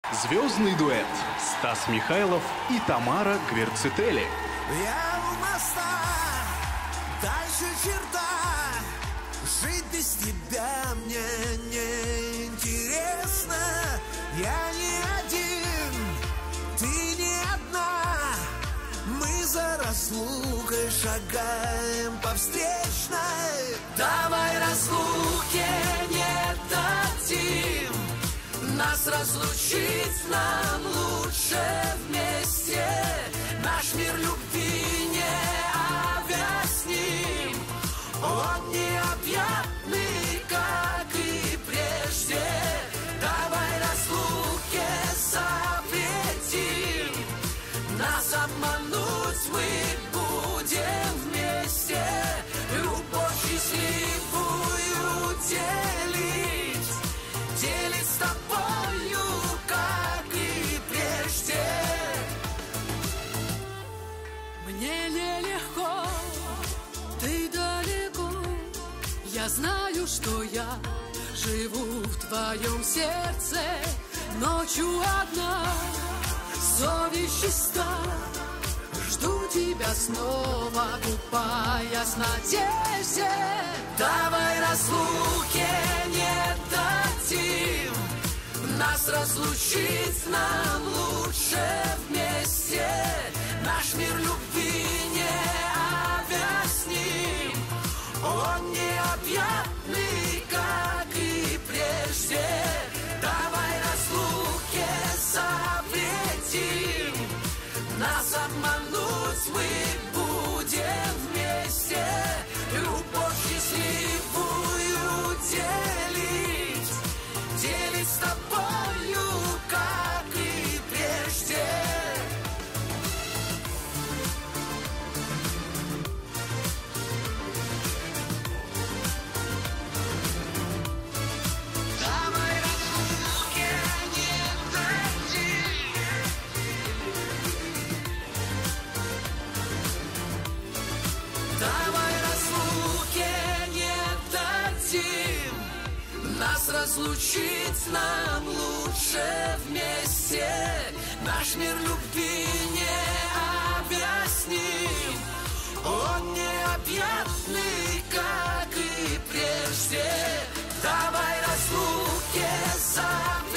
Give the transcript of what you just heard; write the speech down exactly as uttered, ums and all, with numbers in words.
Звездный дуэт Стас Михайлов и Тамара Гвердцители. Я у моста, дальше черта. Жить без тебя мне не интересно. Я не один, ты не одна. Мы за разлукой шагаем по встречной. Давай разлуки не дадим. Нас разлучить нам лучше вместе. Наш мир любви не объясним. Он необъятный, как и прежде. Давай разлуки запретим. Нас обмануть мы будем вместе. Любовь счастливую делить. Делить с тобою, как и прежде. Мне нелегко, ты далеко. Я знаю, что я живу в твоем сердце. Ночью одна, совесть чиста. Жду тебя снова, купаясь в надежде. Давай разлуки не дадим. Нас разлучить нам лучше вместе. Наш мир любви не объясним. Он необъятный, как и прежде. Давай разлуки запретим. Нас обмануть мы будем вместе. Любовь счастливую делить. Делить с тобою, как и прежде. Давай разлуки не дадим. Давай разлуки не дадим. Нас разлучить нам лучше вместе. Наш мир любви не объясним. Он необъятный, как и прежде. Давай разлуки запретим.